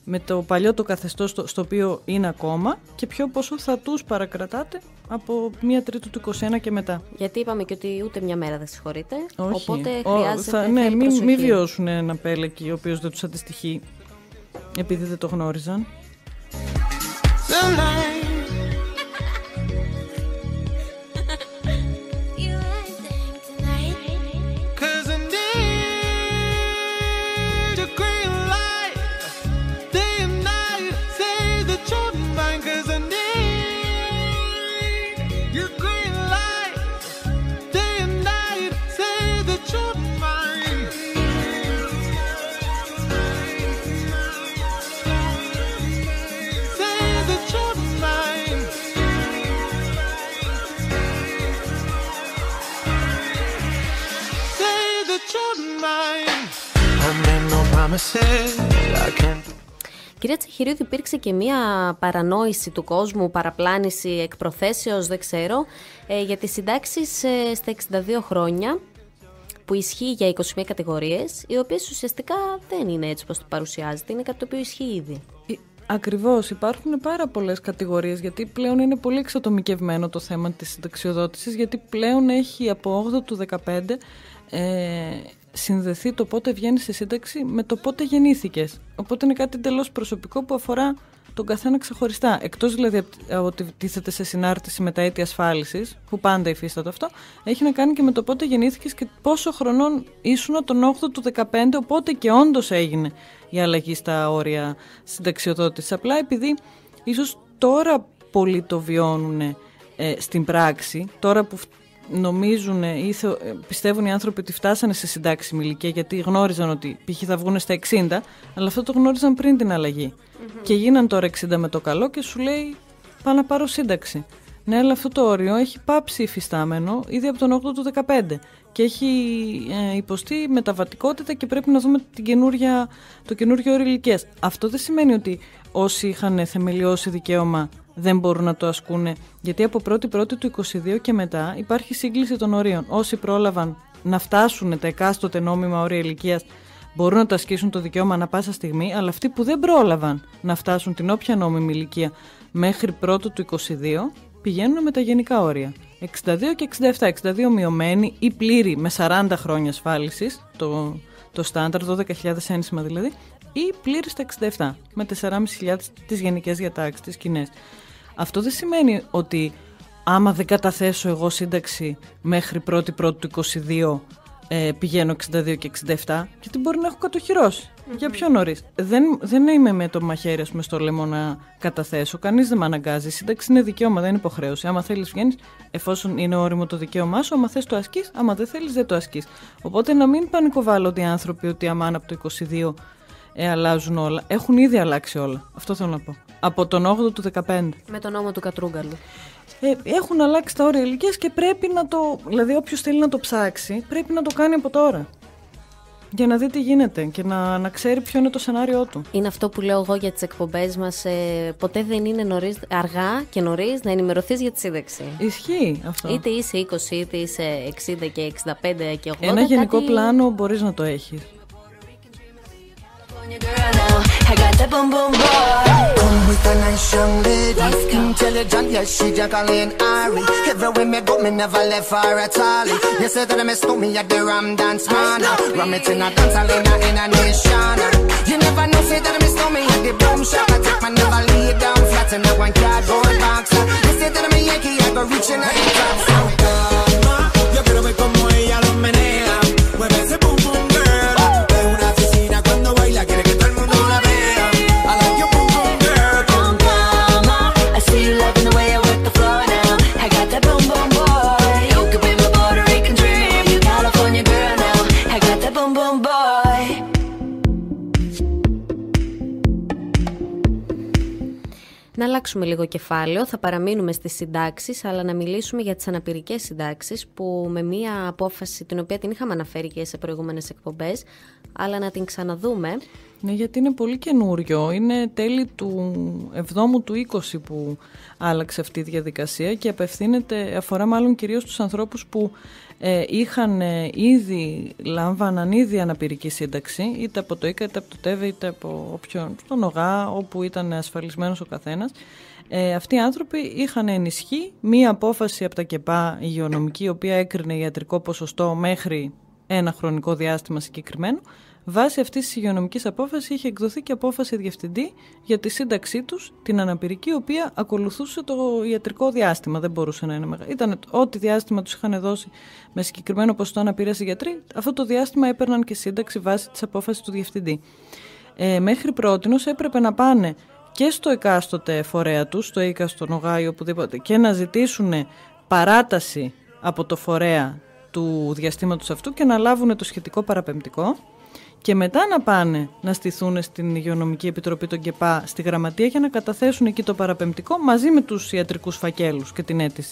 με το παλιό το καθεστώς στο, στο οποίο είναι ακόμα και ποιο ποσό θα τους παρακρατάτε από μία Τρίτου του είκοσι ένα και μετά. Γιατί είπαμε και ότι ούτε μια μέρα δεν συγχωρείτε. Όχι. Οπότε Ο, χρειάζεται. θα, ναι, θέλει μην, προσοχή. μην βιώσουν ένα πέλεκι ο οποίος δεν τους αντιστοιχεί επειδή δεν το γνώριζαν. Κυρία Τσαχυρίδου, υπήρξε και μία παρανόηση του κόσμου, παραπλάνηση εκ προθέσεως, δεν ξέρω, ε, για τις συντάξεις ε, στα εξήντα δύο χρόνια, που ισχύει για είκοσι μία κατηγορίες, οι οποίες ουσιαστικά δεν είναι έτσι όπως το παρουσιάζεται, είναι κάτι το οποίο ισχύει ήδη. Ακριβώς, υπάρχουν πάρα πολλές κατηγορίες, γιατί πλέον είναι πολύ εξατομικευμένο το θέμα της συνταξιοδότησης, γιατί πλέον έχει από όγδοη του δεκαπέντε ε, συνδεθεί το πότε βγαίνεις σε σύνταξη με το πότε γεννήθηκες. Οπότε είναι κάτι εντελώς προσωπικό που αφορά τον καθένα ξεχωριστά. Εκτός δηλαδή ότι τίθεται σε συνάρτηση με τα έτη ασφάλισης, που πάντα υφίσταται αυτό, έχει να κάνει και με το πότε γεννήθηκες και πόσο χρονών ήσουν τον όγδοη του δεκαπέντε, οπότε και όντως έγινε η αλλαγή στα όρια συνταξιοδότησης. Απλά επειδή ίσως τώρα πολλοί το βιώνουν ε, στην πράξη, τώρα που νομίζουν ή θε, πιστεύουν οι άνθρωποι ότι φτάσανε σε συντάξιμη ηλικία, γιατί γνώριζαν ότι π.χ. θα βγουν στα εξήντα, αλλά αυτό το γνώριζαν πριν την αλλαγή. Mm-hmm. Και γίναν τώρα εξήντα με το καλό και σου λέει πάω να πάρω σύνταξη. Ναι, αλλά αυτό το όριο έχει πάψει υφιστάμενο ήδη από τον όγδοη του δεκαπέντε και έχει ε, υποστεί μεταβατικότητα και πρέπει να δούμε την καινούρια, το καινούριο όριο ηλικίας. Αυτό δεν σημαίνει ότι όσοι είχαν θεμελιώσει δικαίωμα δεν μπορούν να το ασκούν, γιατί από πρώτη πρώτη του είκοσι δύο και μετά υπάρχει σύγκληση των ορίων. Όσοι πρόλαβαν να φτάσουν τα εκάστοτε νόμιμα όρια ηλικίας μπορούν να το ασκήσουν το δικαίωμα ανά πάσα στιγμή, αλλά αυτοί που δεν πρόλαβαν να φτάσουν την όποια νόμιμη ηλικία μέχρι πρώτου του είκοσι δύο πηγαίνουν με τα γενικά όρια. εξήντα δύο και εξήντα επτά, εξήντα δύο μειωμένη ή πλήρη με σαράντα χρόνια ασφάλισης, το, το στάνταρ, δώδεκα χιλιάδες ένσημα δηλαδή, ή πλήρη στα εξήντα επτά με τέσσερις χιλιάδες πεντακόσιες τις γενικές διατάξεις, τις κοινές. Αυτό δεν σημαίνει ότι άμα δεν καταθέσω εγώ σύνταξη μέχρι πρώτη πρώτη του είκοσι δύο ε, πηγαίνω εξήντα δύο και εξήντα επτά, γιατί μπορεί να έχω κατοχυρώσει. Mm-hmm. Για πιο νωρίς. Δεν, δεν είμαι με το μαχαίρι ας πούμε, στο λαιμό να καταθέσω. Κανείς δεν με αναγκάζει. Η σύνταξη είναι δικαίωμα, δεν είναι υποχρέωση. Άμα θέλεις βγαίνεις, εφόσον είναι όριμο το δικαίωμά σου, άμα θες το ασκείς, άμα δεν θέλεις δεν το ασκείς. Οπότε να μην πανικοβάλλονται οι άνθρωποι ότι άμα από το είκοσι δύο ε, αλλάζουν όλα. Έχουν ήδη αλλάξει όλα. Αυτό θέλω να πω. Από τον όγδοη του δεκαπέντε. Με τον νόμο του Κατρούγκαλου. Ε, έχουν αλλάξει τα όρια ηλικίας και πρέπει να το. Δηλαδή, όποιος θέλει να το ψάξει, πρέπει να το κάνει από τώρα. Για να δει τι γίνεται και να, να ξέρει ποιο είναι το σενάριό του. Είναι αυτό που λέω εγώ για τις εκπομπές μας. Ε, ποτέ δεν είναι νωρίς, αργά και νωρίς να ενημερωθείς για τη σύνταξη. Ισχύει αυτό. Είτε είσαι είκοσι, είτε είσαι εξήντα και εξήντα πέντε και ογδόντα. Ένα γενικό κάτι... πλάνο μπορείς να το έχεις. I got that boom boom boy. Come with a nice young lady, intelligent, yes she Jacqueline Ari. Everywhere me go, me never left her at all. You say that I miss me at the Ram Dance Man. Ram it in a dance hall in a, in a nation. You never know, say that I miss me at the boom shop. I take my never lay down flat in a one cardboard box. You say that I'm a Yankee, I go reaching out the top. Calma, yo quiero ver como ella lo menea. Mueve ese boom boom girl. Es una asesina cuando baila, quiere que todo el mundo la vea. I like your boom boom girl. Con calma, I see you loving the way I work the floor now. I got that boom boom boy. You could be my Puerto Rican dream. You California girl now. I got that boom boom boy. Να αλλάξουμε λίγο κεφάλαιο, θα παραμείνουμε στις συντάξεις, αλλά να μιλήσουμε για τις αναπηρικές συντάξεις, που με μία απόφαση την οποία την είχαμε αναφέρει και σε προηγούμενες εκπομπές, αλλά να την ξαναδούμε. Ναι, γιατί είναι πολύ καινούριο. Είναι τέλη του εβδόμου του είκοσι που άλλαξε αυτή η διαδικασία και απευθύνεται, αφορά μάλλον κυρίως τους ανθρώπους που ε, είχαν ε, ήδη, λάμβαναν ήδη αναπηρική σύνταξη, είτε από το ΙΚΑ, είτε από το ΤΕΒΕ, είτε από όποιον, στον ΟΓΑ, όπου ήταν ασφαλισμένος ο καθένας. Ε, αυτοί οι άνθρωποι είχαν ενισχύ μία απόφαση από τα ΚΕΠΑ υγειονομική, η οποία έκρινε ιατρικό ποσοστό μέχρι ένα χρονικό διάστημα συγκεκριμένο. Βάσει αυτής της υγειονομικής απόφασης είχε εκδοθεί και απόφαση διευθυντή για τη σύνταξή τους, την αναπηρική, η οποία ακολουθούσε το ιατρικό διάστημα. Δεν μπορούσε να είναι μεγάλο. Ήταν ό,τι διάστημα τους είχαν δώσει με συγκεκριμένο ποσοστό αναπηρίας οι γιατροί, αυτό το διάστημα έπαιρναν και σύνταξη βάσει της απόφασης του διευθυντή. Ε, μέχρι πρότινος έπρεπε να πάνε και στο εκάστοτε φορέα τους, στο ΙΚΑ, στον ΟΓΑ ή οπουδήποτε, και να ζητήσουν παράταση από το φορέα του διαστήματος αυτού και να λάβουν το σχετικό παραπεμπτικό. Και μετά να πάνε να στηθούν στην Υγειονομική Επιτροπή των ΚΕΠΑ στη Γραμματεία για να καταθέσουν εκεί το παραπεμπτικό μαζί με τους ιατρικούς φακέλους και την αίτηση.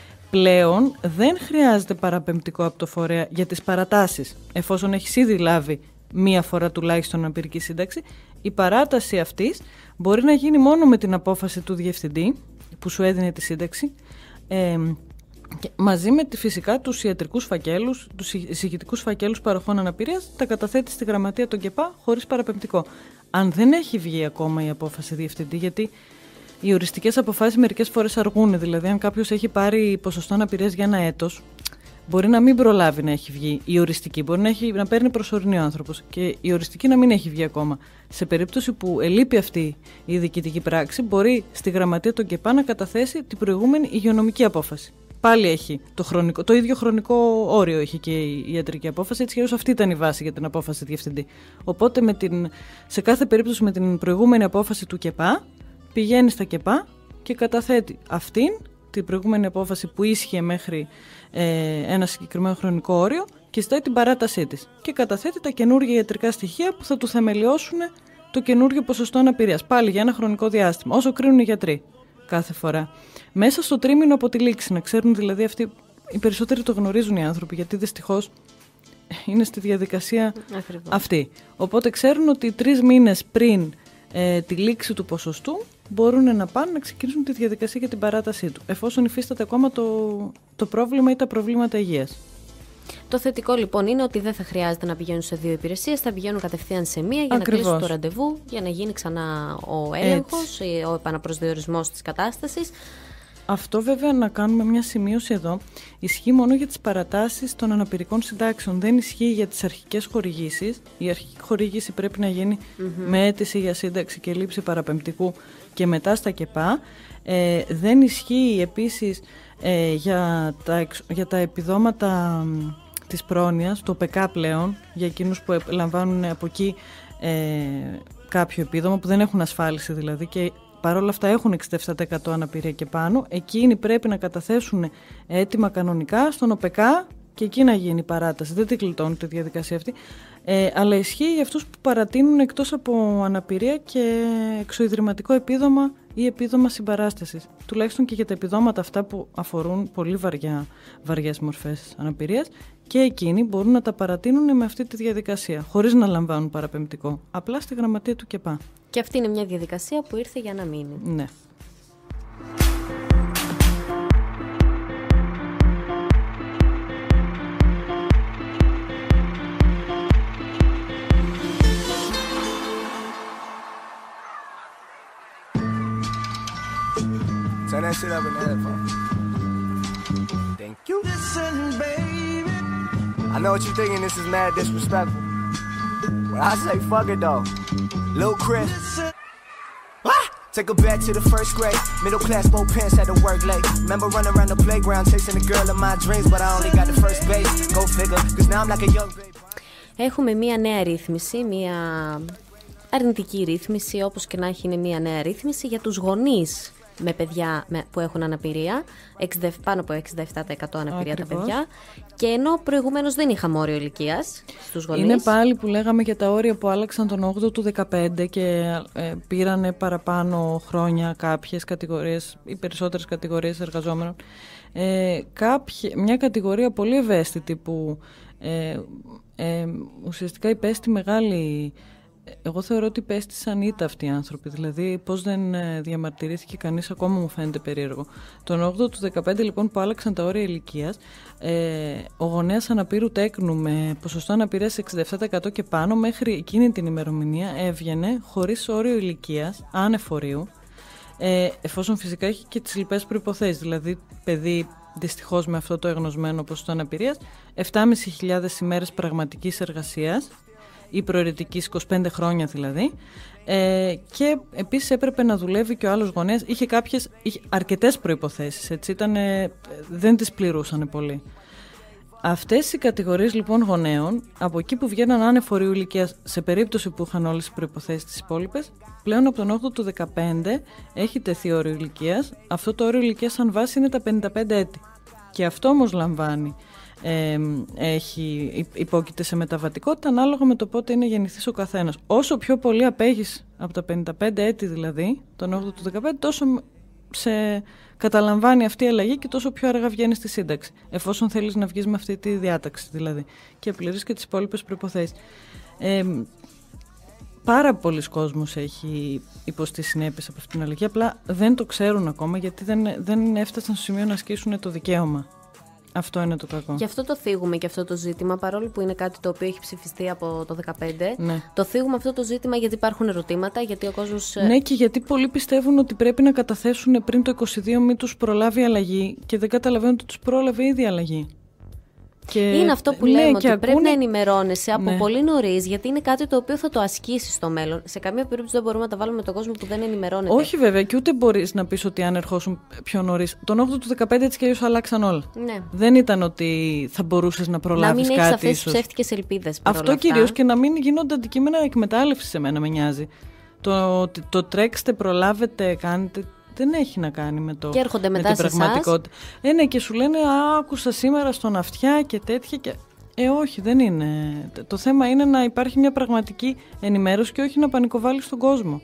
Πλέον δεν χρειάζεται παραπεμπτικό από το φορέα για τις παρατάσεις. Εφόσον έχεις ήδη λάβει μία φορά τουλάχιστον αναπηρική σύνταξη, η παράταση αυτής μπορεί να γίνει μόνο με την απόφαση του διευθυντή που σου έδινε τη σύνταξη, ε, και μαζί με τη, φυσικά τους ιατρικούς φακέλους, τους εισηγητικούς φακέλους παροχών αναπηρίας, τα καταθέτει στη Γραμματεία των ΚΕΠΑ χωρίς παραπεμπτικό. Αν δεν έχει βγει ακόμα η απόφαση διευθυντή, γιατί οι οριστικές αποφάσεις μερικές φορές αργούν, δηλαδή αν κάποιος έχει πάρει ποσοστό αναπηρίας για ένα έτος, μπορεί να μην προλάβει να έχει βγει η οριστική, μπορεί να, έχει, να παίρνει προσωρινή ο άνθρωπος και η οριστική να μην έχει βγει ακόμα. Σε περίπτωση που ελείπει αυτή η διοικητική πράξη, μπορεί στη Γραμματεία των ΚΕΠΑ να καταθέσει την προηγούμενη υγειονομική απόφαση. Πάλι έχει το, χρονικό, το ίδιο χρονικό όριο έχει και η ιατρική απόφαση, έτσι και αυτή ήταν η βάση για την απόφαση διευθυντή. Οπότε με την, σε κάθε περίπτωση με την προηγούμενη απόφαση του ΚΕΠΑ πηγαίνει στα ΚΕΠΑ και καταθέτει αυτήν την προηγούμενη απόφαση που ίσχυε μέχρι ε, ένα συγκεκριμένο χρονικό όριο και ζητάει την παράτασή της. Και καταθέτει τα καινούργια ιατρικά στοιχεία που θα του θεμελιώσουν το καινούργιο ποσοστό αναπηρίας. Πάλι για ένα χρονικό διάστημα, όσο κρίνουν οι γιατροί κάθε φορά. Μέσα στο τρίμηνο από τη λήξη, να ξέρουν δηλαδή αυτοί, οι περισσότεροι το γνωρίζουν οι άνθρωποι, γιατί δυστυχώς είναι στη διαδικασία Ακριβώς. αυτή. Οπότε ξέρουν ότι τρεις μήνες πριν ε, τη λήξη του ποσοστού μπορούν να πάνε να ξεκινήσουν τη διαδικασία για την παράτασή του, εφόσον υφίσταται ακόμα το, το πρόβλημα ή τα προβλήματα υγείας. Το θετικό λοιπόν είναι ότι δεν θα χρειάζεται να πηγαίνουν σε δύο υπηρεσίες, θα πηγαίνουν κατευθείαν σε μία για Ακριβώς. να κλείσουν το ραντεβού, για να γίνει ξανά ο έλεγχος, ο επαναπροσδιορισμός της κατάστασης. Αυτό βέβαια, να κάνουμε μια σημείωση εδώ, ισχύει μόνο για τις παρατάσεις των αναπηρικών συντάξεων. Δεν ισχύει για τις αρχικές χορηγήσεις. Η αρχική χορήγηση πρέπει να γίνει mm-hmm. με αίτηση για σύνταξη και λήψη παραπεμπτικού και μετά στα ΚΕΠΑ. Ε, δεν ισχύει επίσης ε, για, τα, για τα επιδόματα της πρόνοιας, το ΠΕΚΑ πλέον, για εκείνους που λαμβάνουν από εκεί ε, κάποιο επίδομα, που δεν έχουν ασφάλιση δηλαδή και παρόλα αυτά έχουν εξήντα επτά τοις εκατό αναπηρία και πάνω. Εκείνοι πρέπει να καταθέσουν έτοιμα κανονικά στον ΟΠΕΚΑ και εκεί να γίνει η παράταση. Δεν την κλειτώνει τη διαδικασία αυτή. Ε, αλλά ισχύει για αυτούς που παρατείνουν εκτός από αναπηρία και εξωιδρυματικό επίδομα ή επίδομα συμπαράστασης. Τουλάχιστον και για τα επιδόματα αυτά που αφορούν πολύ βαριά, βαριές μορφές αναπηρίας, και εκείνοι μπορούν να τα παρατείνουν με αυτή τη διαδικασία, χωρίς να λαμβάνουν παραπεμπτικό. Απλά στη Γραμματεία του ΚΕΠΑ. Και αυτή είναι μια διαδικασία που ήρθε για να μείνει. Ναι. Turn that shit up in the headphone. Thank you. Listen, baby. I know what you're thinking, this is mad disrespectful. But I say fuck it though. Lil' Chris. Ah! Take her back to the first grade. Middle class, both pants had to work late. Remember running around the playground chasing the girl of my dreams, but I only got the first base. Go figure, cause now I'm like a young baby. Έχουμε μία νέα ρύθμιση, μία αρνητική ρύθμιση, όπως και να έχει, είναι μία νέα ρύθμιση για τους γονείς με παιδιά που έχουν αναπηρία, πάνω από εξήντα επτά τοις εκατό αναπηρία. Ακριβώς. Τα παιδιά, και ενώ προηγουμένως δεν είχαμε όριο ηλικίας στους γονείς. Είναι πάλι που λέγαμε για τα όρια που άλλαξαν τον όγδοο του δεκαπέντε και ε, πήρανε παραπάνω χρόνια κάποιες κατηγορίες ή περισσότερες κατηγορίες εργαζόμενων. Ε, κάποιοι, μια κατηγορία πολύ ευαίσθητη που ε, ε, ουσιαστικά υπέστη μεγάλη εγώ θεωρώ ότι πέστησαν ήττα αυτοί οι άνθρωποι. Δηλαδή, πώς δεν ε, διαμαρτυρήθηκε κανείς, ακόμα μου φαίνεται περίεργο. Τον όγδοο του δεκαπέντε, λοιπόν, που άλλαξαν τα όρια ηλικίας, ε, ο γονέας αναπήρου τέκνου με ποσοστό αναπηρίας εξήντα επτά τοις εκατό και πάνω, μέχρι εκείνη την ημερομηνία έβγαινε χωρίς όριο ηλικίας, άνευ ορίου, ε, εφόσον φυσικά έχει και τις λοιπές προϋποθέσεις. Δηλαδή, παιδί, δυστυχώς με αυτό το εγνωσμένο ποσοστό αναπηρίας, επτά χιλιάδες πεντακόσιες ημέρες πραγματικής εργασίας, ή προαιρετικής, είκοσι πέντε χρόνια δηλαδή, ε, και επίσης έπρεπε να δουλεύει και ο άλλος γονέας. Είχε κάποιες, είχε αρκετές προϋποθέσεις, έτσι, ήτανε, δεν τις πληρούσαν πολύ. Αυτές οι κατηγορίες λοιπόν γονέων, από εκεί που βγαίναν άνευ ορίου ηλικίας, σε περίπτωση που είχαν όλες τις προϋποθέσεις τις υπόλοιπες, πλέον από τον όγδοο του δεκαπέντε έχει τεθεί όριο ηλικίας. Αυτό το όριο ηλικίας σαν βάση είναι τα πενήντα πέντε έτη. Και αυτό όμως λαμβάνει, ε, έχει, υπόκειται σε μεταβατικότητα ανάλογα με το πότε είναι γεννηθής ο καθένας. Όσο πιο πολύ απέχεις από τα πενήντα πέντε έτη, δηλαδή, τον όγδοο του δεκαπέντε, τόσο σε καταλαμβάνει αυτή η αλλαγή και τόσο πιο αργά βγαίνει στη σύνταξη. Εφόσον θέλεις να βγεις με αυτή τη διάταξη, δηλαδή, και πληρείς και τις υπόλοιπες προϋποθέσεις. Ε, Πάρα πολλοί κόσμος έχει υποστεί συνέπειες από αυτήν την αλλαγή, απλά δεν το ξέρουν ακόμα, γιατί δεν, δεν έφτασαν στο σημείο να ασκήσουν το δικαίωμα. Αυτό είναι το κακό. Γι' αυτό το θίγουμε και αυτό το ζήτημα, παρόλο που είναι κάτι το οποίο έχει ψηφιστεί από το δεκαπέντε. Ναι. Το θίγουμε αυτό το ζήτημα γιατί υπάρχουν ερωτήματα, γιατί ο κόσμος... Ναι, και γιατί πολλοί πιστεύουν ότι πρέπει να καταθέσουν πριν το είκοσι δύο, μην τους προλάβει αλλαγή, και δεν καταλαβαίνουν ότι τους πρόλαβε ήδη η αλλαγή. Και... είναι αυτό που λέμε, ναι, ότι ακούνε... πρέπει να ενημερώνεσαι από ναι. πολύ νωρίς, γιατί είναι κάτι το οποίο θα το ασκήσεις στο μέλλον. Σε καμία περίπτωση δεν μπορούμε να τα βάλουμε με τον κόσμο που δεν ενημερώνεται. Όχι βέβαια, και ούτε μπορείς να πεις ότι αν ερχόσουν πιο νωρίς. Τον όγδοο του δεκαπέντε έτσι κι αλλιώς αλλάξαν όλα. Ναι. Δεν ήταν ότι θα μπορούσες να προλάβεις κάτι. Να μην έχεις αυτές ίσως. τις ψεύτικες ελπίδες. Αυτό κυρίως, και να μην γίνονται αντικείμενα εκμετάλλευσης, σε μένα με νοιάζει. Το, το, το τρέξτε, προλάβετε, κάνετε. Δεν έχει να κάνει με, το, και έρχονται με μετά την σε πραγματικότητα. Ε, ναι, και σου λένε «Α, άκουσα σήμερα στον αυτιά» και τέτοια. Και... Ε, όχι, δεν είναι. Το θέμα είναι να υπάρχει μια πραγματική ενημέρωση και όχι να πανικοβάλεις τον κόσμο.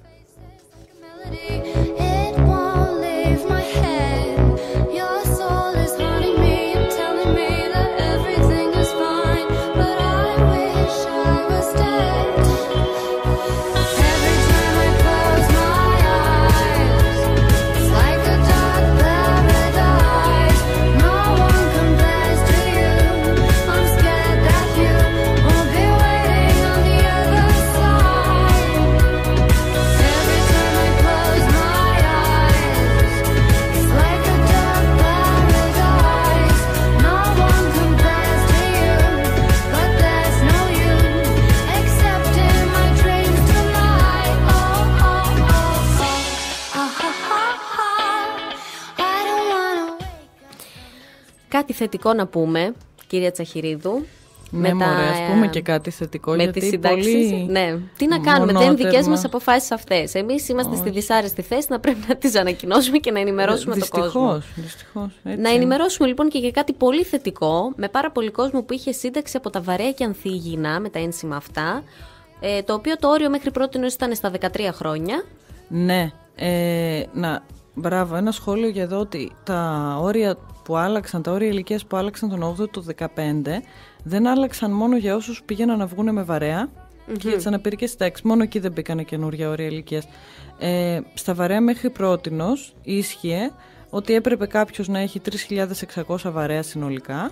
Κάτι θετικό να πούμε, κυρία Τσαχυρίδου. Ναι, με μωρέ, τα, ας πούμε και κάτι θετικό, με γιατί τις συντάξεις, πολύ ναι. Τι να κάνουμε, δεν είναι δικές μας αποφάσεις αυτές. Εμείς είμαστε Όχι. στη δυσάρεστη θέση να πρέπει να τις ανακοινώσουμε και να ενημερώσουμε δυστυχώς, τον κόσμο. Δυστυχώς, έτσι. Να ενημερώσουμε λοιπόν και για κάτι πολύ θετικό, με πάρα πολύ κόσμο που είχε σύνταξη από τα βαρέα και ανθή υγιεινά, με τα ένσημα αυτά, ε, το οποίο το όριο μέχρι πρότινος ήταν στα δεκατρία χρόνια. Ναι, ε, να, μπράβο, ένα σχόλιο για εδώ, ότι τα όρια που άλλαξαν, τα όρια ηλικίας που άλλαξαν τον όγδοο του δεκαπέντε, δεν άλλαξαν μόνο για όσους πήγαιναν να βγουν με βαρέα mm-hmm. και για τις αναπηρικές συντάξεις. Μόνο εκεί δεν μπήκανε καινούργια όρια ηλικίας. Ε, στα βαρέα μέχρι πρότινος ίσχυε ότι έπρεπε κάποιος να έχει τρεις χιλιάδες εξακόσια βαρέα συνολικά,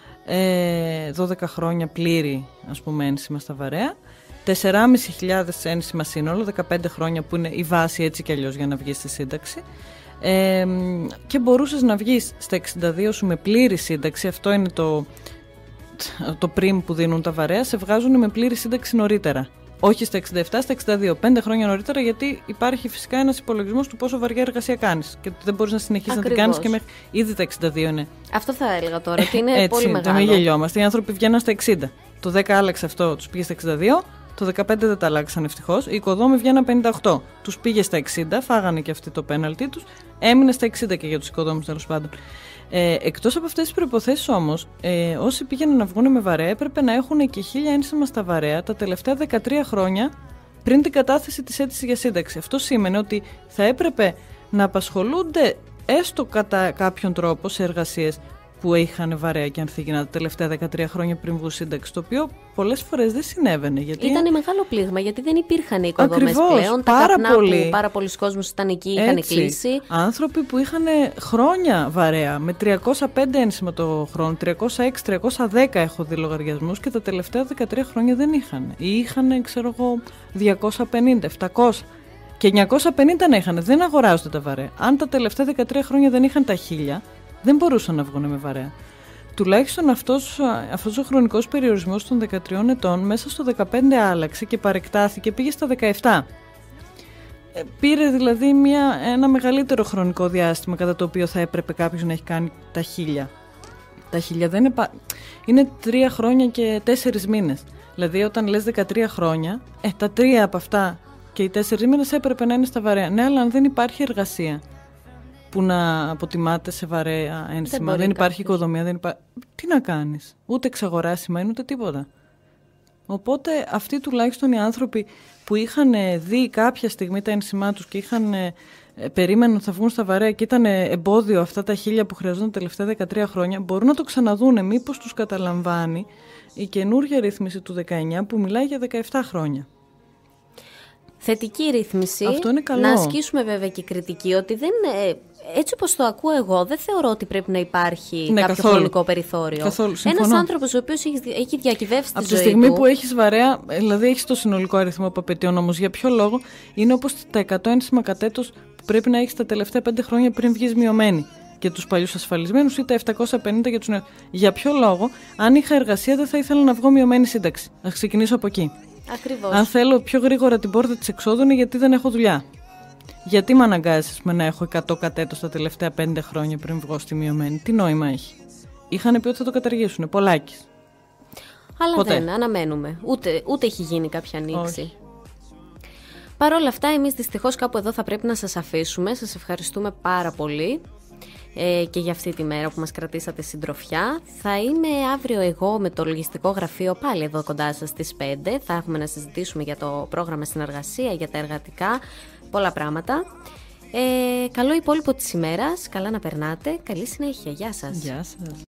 ε, δώδεκα χρόνια πλήρη, ας πούμε, ένσημα στα βαρέα, τέσσερις χιλιάδες πεντακόσια ένσημα σύνολο, δεκαπέντε χρόνια που είναι η βάση έτσι κι αλλιώς για να βγεις στη σύνταξη. Ε, και μπορούσες να βγεις στα εξήντα δύο σου με πλήρη σύνταξη. Αυτό είναι το, το πριμ που δίνουν τα βαρέα. Σε βγάζουν με πλήρη σύνταξη νωρίτερα. Όχι στα εξήντα επτά, στα εξήντα δύο. Πέντε χρόνια νωρίτερα, γιατί υπάρχει φυσικά ένας υπολογισμός του πόσο βαριά εργασία κάνεις. Και δεν μπορείς να συνεχίσεις να την κάνεις και μέχρι. Ήδη τα εξήντα δύο είναι. Αυτό θα έλεγα τώρα, ότι είναι έτσι, πολύ μεγάλο. Δεν μην γελιόμαστε. Οι άνθρωποι βγαίνουν στα εξήντα. Το δέκα άλλαξε αυτό, τους πήγε στα εξήντα δύο. Το δεκαπέντε δεν τα αλλάξαν ευτυχώς. Οι οικοδόμοι βγαίναν πενήντα οκτώ. Τους πήγε στα εξήντα, φάγανε και αυτοί το πέναλτι τους. Έμεινε στα εξήντα και για τους οικοδόμους, τέλος πάντων. Ε, εκτός από αυτές τις προϋποθέσεις όμως, ε, όσοι πήγαιναν να βγουν με βαρέα έπρεπε να έχουν και χίλια ένσημα στα βαρέα τα τελευταία δεκατρία χρόνια πριν την κατάθεση της αίτησης για σύνταξη. Αυτό σήμαινε ότι θα έπρεπε να απασχολούνται έστω κατά κάποιον τρόπο σε εργασίες που είχαν βαρέα και ανθίγυνα τα τελευταία δεκατρία χρόνια πριν βγουν σύνταξη, το οποίο πολλές φορές δεν συνέβαινε. Γιατί... Ήταν μεγάλο πλήγμα, γιατί δεν υπήρχαν οικοδομές Ακριβώς, πλέον. πάρα τα καπνά πολύ. που πάρα πολλοί κόσμος ήταν εκεί, είχαν Έτσι, κλείσει. άνθρωποι που είχαν χρόνια βαρέα, με τριακόσια πέντε ένσημα το χρόνο, τριακόσια έξι τριακόσια δέκα έχω δει λογαριασμούς, και τα τελευταία δεκατρία χρόνια δεν είχαν. Ή είχαν, ξέρω εγώ, διακόσια πενήντα, επτακόσια. Και εννιακόσια πενήντα να είχαν, δεν αγοράζονται τα βαρέα. Αν τα τελευταία δεκατρία χρόνια δεν είχαν τα χίλια, δεν μπορούσαν να βγουν με βαρέα. Τουλάχιστον αυτός, αυτός ο χρονικός περιορισμός των δεκατριών ετών μέσα στο δεκαπέντε άλλαξε και παρεκτάθηκε, πήγε στα δεκαεπτά. Ε, πήρε δηλαδή μια, ένα μεγαλύτερο χρονικό διάστημα κατά το οποίο θα έπρεπε κάποιος να έχει κάνει τα χίλια. Τα χίλια δεν είναι, πα... είναι τρία χρόνια και τέσσερις μήνες. Δηλαδή όταν λες δεκατρία χρόνια, ε, τα τρία από αυτά και οι τέσσερις μήνες έπρεπε να είναι στα βαρέα. Ναι, αλλά αν δεν υπάρχει εργασία που να αποτιμάται σε βαρέα ένσημα, δεν, δεν υπάρχει οικοδομία, δεν υπά... τι να κάνεις, ούτε εξαγοράσιμα είναι ούτε τίποτα. Οπότε αυτοί τουλάχιστον οι άνθρωποι που είχαν δει κάποια στιγμή τα ένσημά τους και είχαν ε, περίμεναν ότι θα βγουν στα βαρέα και ήταν εμπόδιο αυτά τα χίλια που χρειαζόταν τα τελευταία δεκατρία χρόνια, μπορούν να το ξαναδούνε, μήπως τους καταλαμβάνει η καινούργια ρύθμιση του δεκαεννιά που μιλάει για δεκαεπτά χρόνια. Θετική ρύθμιση. Αυτό είναι καλό. Να ασκήσουμε βέβαια και κριτική ότι δεν, έτσι όπως το ακούω εγώ, δεν θεωρώ ότι πρέπει να υπάρχει ναι, κάποιο καθόλου. χρονικό περιθώριο. Καθόλου, Ένας άνθρωπος ο οποίος έχει, έχει διακυβεύσει τη ζωή του. Από τη στιγμή που έχεις βαρέα, δηλαδή έχεις το συνολικό αριθμό που απαιτεί ο νόμος, για ποιο λόγο είναι όπως τα εκατό ένσημα κατ' έτος που πρέπει να έχεις τα τελευταία πέντε χρόνια πριν βγεις μειωμένη για τους παλιούς ασφαλισμένους ή τα επτακόσια πενήντα για τους νέους. Για ποιο λόγο, αν είχα εργασία, δεν θα ήθελα να βγω μειωμένη σύνταξη. Να ξεκινήσω από εκεί. Ακριβώς. Αν θέλω πιο γρήγορα την πόρτα της εξόδου είναι γιατί δεν έχω δουλειά. Γιατί με αναγκάζεις με να έχω εκατό κατ' έτος τα τελευταία πέντε χρόνια πριν βγω στη μειωμένη. Τι νόημα έχει. Είχαν πει ότι θα το καταργήσουν. Πολλάκις. Αλλά Ποτέ. δεν, αναμένουμε. Ούτε, ούτε έχει γίνει κάποια ανοίξη. Όχι. Παρ' όλα αυτά, εμείς δυστυχώς κάπου εδώ θα πρέπει να σας αφήσουμε. Σας ευχαριστούμε πάρα πολύ ε, και για αυτή τη μέρα που μας κρατήσατε συντροφιά. Θα είμαι αύριο εγώ με το λογιστικό γραφείο πάλι εδώ κοντά σας στις πέντε. Θα έχουμε να συζητήσουμε για το πρόγραμμα συνεργασία, για τα εργατικά, πολλά πράγματα. Ε, καλό υπόλοιπο της ημέρας, καλά να περνάτε, καλή συνέχεια, γεια σας. Γεια σας.